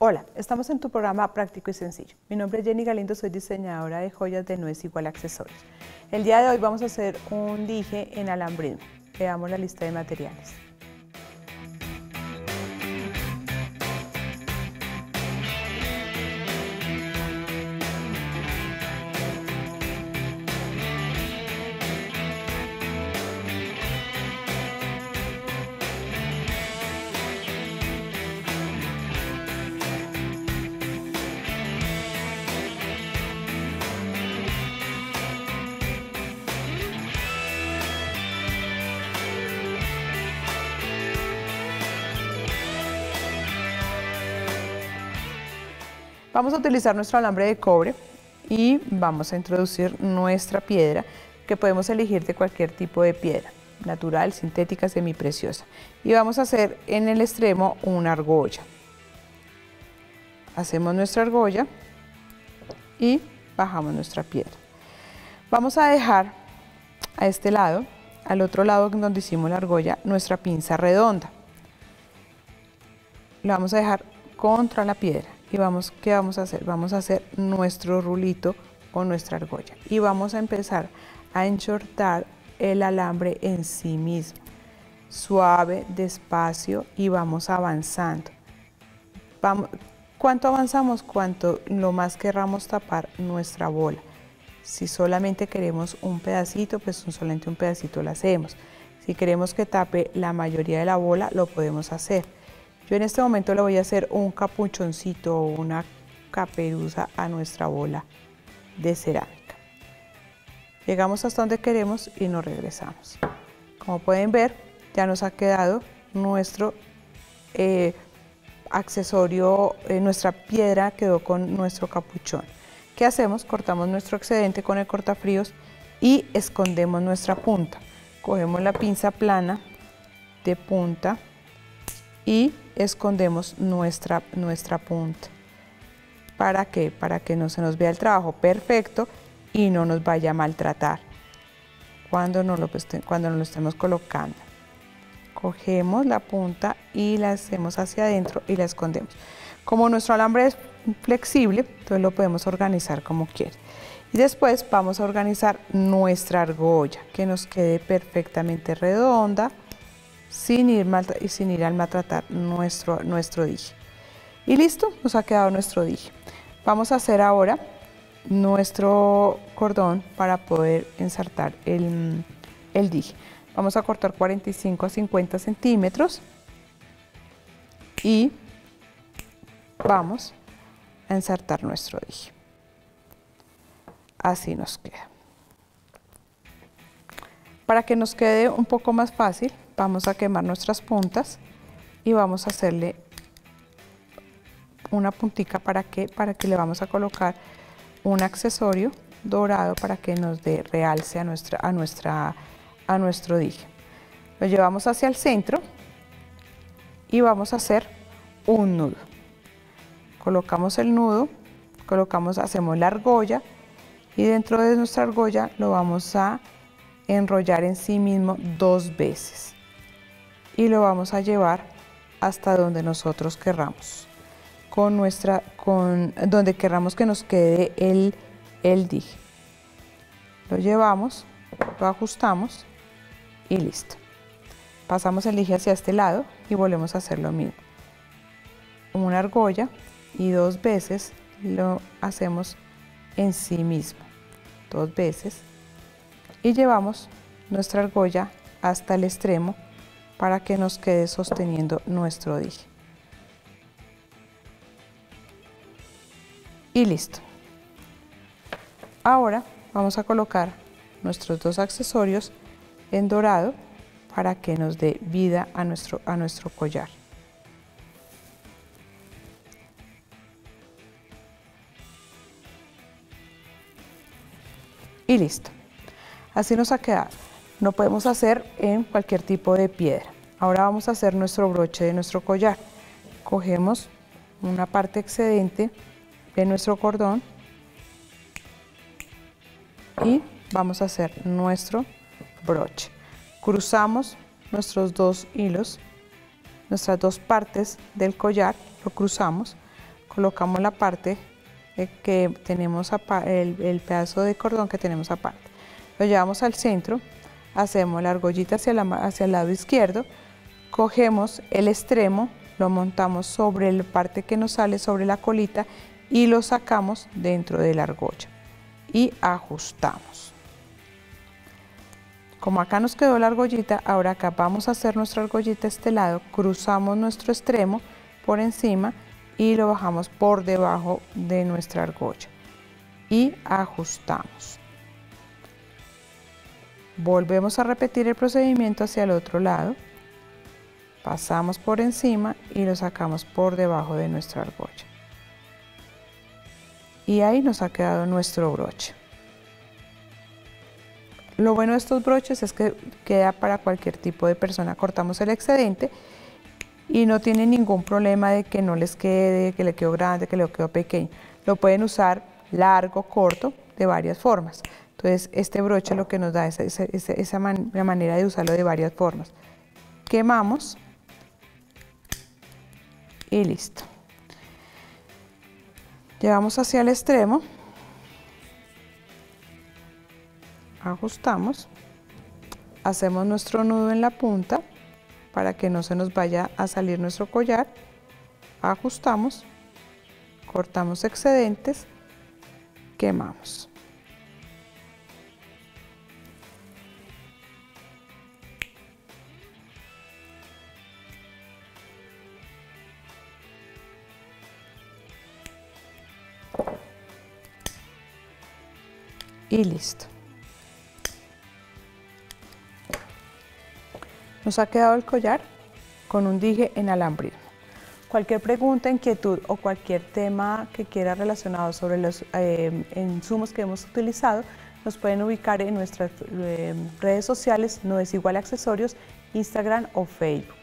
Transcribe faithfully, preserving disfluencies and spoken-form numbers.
Hola, estamos en tu programa Práctico y Sencillo. Mi nombre es Jenny Galindo, soy diseñadora de joyas de No Es Igual Accesorios. El día de hoy vamos a hacer un dije en alambrismo. Veamos la lista de materiales. Vamos a utilizar nuestro alambre de cobre y vamos a introducir nuestra piedra, que podemos elegir de cualquier tipo de piedra, natural, sintética, semipreciosa. Y vamos a hacer en el extremo una argolla. Hacemos nuestra argolla y bajamos nuestra piedra. Vamos a dejar a este lado, al otro lado donde hicimos la argolla, nuestra pinza redonda. La vamos a dejar contra la piedra. Y vamos, ¿qué vamos a hacer? Vamos a hacer nuestro rulito o nuestra argolla y vamos a empezar a enchortar el alambre en sí mismo, suave, despacio, y vamos avanzando. Vamos, ¿cuánto avanzamos? Cuanto lo más querramos tapar nuestra bola. Si solamente queremos un pedacito, pues solamente un pedacito lo hacemos. Si queremos que tape la mayoría de la bola, lo podemos hacer. Yo en este momento le voy a hacer un capuchoncito o una caperuza a nuestra bola de cerámica. Llegamos hasta donde queremos y nos regresamos. Como pueden ver, ya nos ha quedado nuestro eh, accesorio, eh, nuestra piedra quedó con nuestro capuchón. ¿Qué hacemos? Cortamos nuestro excedente con el cortafríos y escondemos nuestra punta. Cogemos la pinza plana de punta y escondemos nuestra, nuestra punta. ¿Para qué? Para que no se nos vea el trabajo perfecto y no nos vaya a maltratar cuando nos lo, cuando nos lo estemos colocando. Cogemos la punta y la hacemos hacia adentro y la escondemos. Como nuestro alambre es flexible, entonces lo podemos organizar como quiera. Y después vamos a organizar nuestra argolla, que nos quede perfectamente redonda, sin ir, mal, sin ir al maltratar nuestro, nuestro dije. Y listo, nos ha quedado nuestro dije. Vamos a hacer ahora nuestro cordón para poder ensartar el, el dije. Vamos a cortar cuarenta y cinco a cincuenta centímetros y vamos a ensartar nuestro dije. Así nos queda. Para que nos quede un poco más fácil, vamos a quemar nuestras puntas y vamos a hacerle una puntica para que, para que le vamos a colocar un accesorio dorado para que nos dé realce a, nuestra, a, nuestra, a nuestro dije. Lo llevamos hacia el centro y vamos a hacer un nudo. Colocamos el nudo, colocamos, hacemos la argolla y dentro de nuestra argolla lo vamos a enrollar en sí mismo dos veces y lo vamos a llevar hasta donde nosotros querramos, con nuestra, con donde querramos que nos quede el, el dije. Lo llevamos, lo ajustamos y listo. Pasamos el dije hacia este lado y volvemos a hacer lo mismo. Una argolla y dos veces lo hacemos en sí mismo, dos veces. Y llevamos nuestra argolla hasta el extremo para que nos quede sosteniendo nuestro dije. Y listo. Ahora vamos a colocar nuestros dos accesorios en dorado para que nos dé vida a nuestro, a nuestro collar. Y listo. Así nos ha quedado. Lo podemos hacer en cualquier tipo de piedra. Ahora vamos a hacer nuestro broche de nuestro collar. Cogemos una parte excedente de nuestro cordón y vamos a hacer nuestro broche. Cruzamos nuestros dos hilos, nuestras dos partes del collar, lo cruzamos, colocamos la parte que tenemos, el, el pedazo de cordón que tenemos aparte. Lo llevamos al centro, hacemos la argollita hacia, la, hacia el lado izquierdo, cogemos el extremo, lo montamos sobre la parte que nos sale, sobre la colita, y lo sacamos dentro de la argolla y ajustamos. Como acá nos quedó la argollita, ahora acá vamos a hacer nuestra argollita a este lado, cruzamos nuestro extremo por encima y lo bajamos por debajo de nuestra argolla y ajustamos. Volvemos a repetir el procedimiento hacia el otro lado, pasamos por encima y lo sacamos por debajo de nuestra argolla. Y ahí nos ha quedado nuestro broche. Lo bueno de estos broches es que queda para cualquier tipo de persona. Cortamos el excedente y no tienen ningún problema de que no les quede, que le quedó grande, que le quedó pequeño. Lo pueden usar largo, corto, de varias formas. Entonces este broche lo que nos da es esa, esa, esa man, la manera de usarlo de varias formas. Quemamos y listo. Llevamos hacia el extremo, ajustamos, hacemos nuestro nudo en la punta para que no se nos vaya a salir nuestro collar, ajustamos, cortamos excedentes, quemamos. Y listo. Nos ha quedado el collar con un dije en alambrismo. Cualquier pregunta, inquietud o cualquier tema que quiera relacionado sobre los eh, insumos que hemos utilizado, nos pueden ubicar en nuestras eh, redes sociales, No Es Igual Accesorios, Instagram o Facebook.